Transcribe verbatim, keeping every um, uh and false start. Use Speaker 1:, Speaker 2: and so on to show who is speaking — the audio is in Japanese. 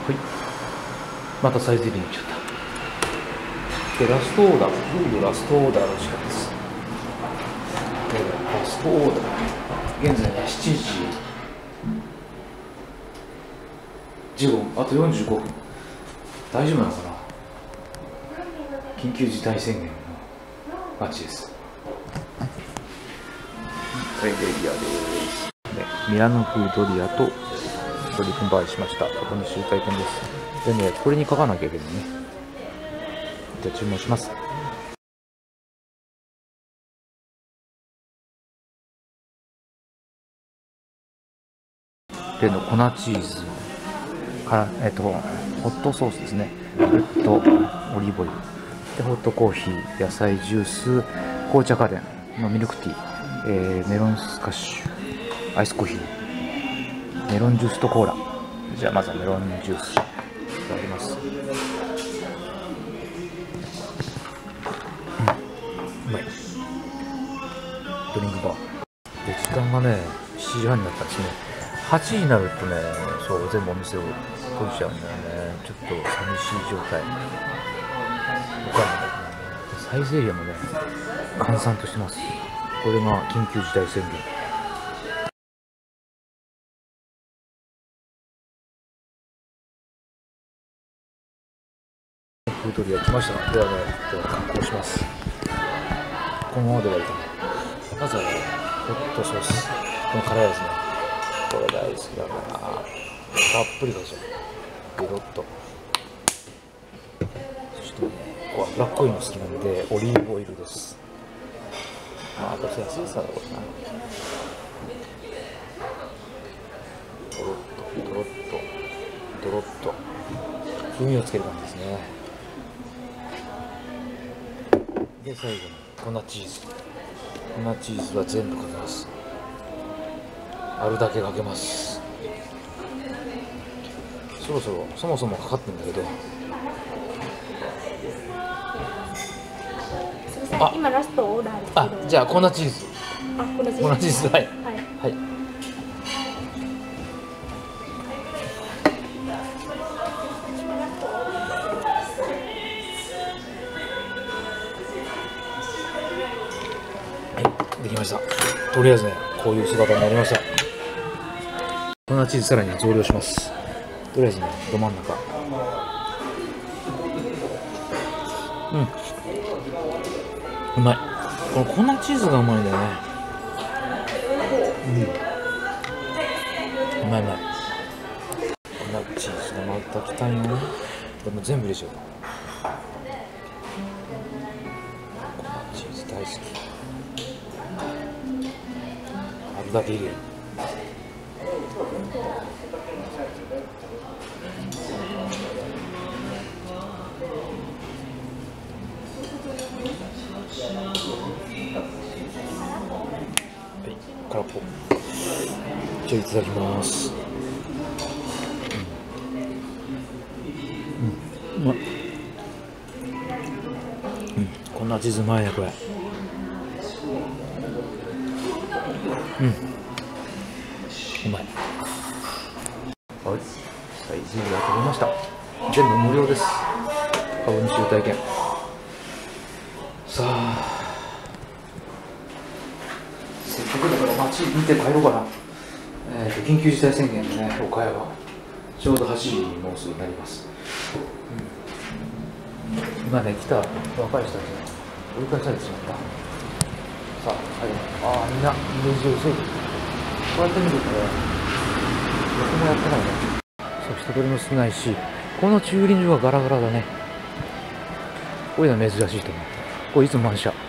Speaker 1: はい、またサイズ入れに来ちゃった。で、ラストオーダー、グールラストオーダーの時間です。で、ラストオーダー、現在はしちじじゅうごふん、あとよんじゅうごふん。大丈夫なのかな。緊急事態宣言のマッチです。サイゼリアです。ね、ミラノ風ドリアとドリフンバーにしました。ここに集体店です。でね、これに書かなきゃいけないね。じゃあ注文します。例の粉チーズから、えっと、ホットソースですね。それとオリーブオイル。で、ホットコーヒー、野菜ジュース、紅茶カレーのミルクティー、えー、メロンスカッシュ、アイスコーヒー、メロンジュースとコーラ。じゃあまずはメロンジュースいただきます。うん、うまい。ドリンクバーで、時間がねしちじはんになったんですね。はちじになるとね、そう全部お店を閉じちゃうんだよね。ちょっと寂しい状態。他のサイゼリアもね閑散としてます。これが緊急事態宣言。フードリア来ました。ではね、では観光します。このままではいかない。まずはね、ホットソース。この辛いですね。これ大好きだな。たっぷりかけちゃう。ベロッと。そしてね、脂っこいの好きなんで、オリーブオイルです。まあ、私安いさだ、これな。ドロッと、ドロッと、ドロッと。風味をつける感じですね。で、最後に粉チーズ。粉チーズは全部かけます。あるだけかけます。そろそろそもそもかかってんだけど、
Speaker 2: あ、今ラストオーダーですけど、
Speaker 1: あ、じゃあ粉チーズ、
Speaker 2: あ、粉チーズ、
Speaker 1: 粉チーズ、はい、はい、はい。できました。とりあえずね、こういう姿になりました。粉チーズさらに増量します。とりあえずね、ど真ん中。うん。うまい。この粉チーズがうまいんだよね。うん。うまいうまい。粉チーズがまたきたよ。でも全部入れちゃう。粉チーズ大好き。あるだけ入れる。はい、空っぽ。じゃあいただきます。うん、うん、うまっ。うん、こんなチーズうまいね、これ。うん、うまい。はい、サイゼリア食べました。全部無料です。株主優待券。さあ、せっかくだから街見て帰ろうかな。えーと、緊急事態宣言でね、岡山、ちょうどはちじにもうすぐなります。うん、今ね、来た若い人たちが追い返されてしまった。さあ、はい、ああ、みんなイメージを急いでる。こうやって見るとね、どこもやってないね。そう、人通りも少ないし、この駐輪場はガラガラだね。こういうのは珍しいと思う。これいつも満車。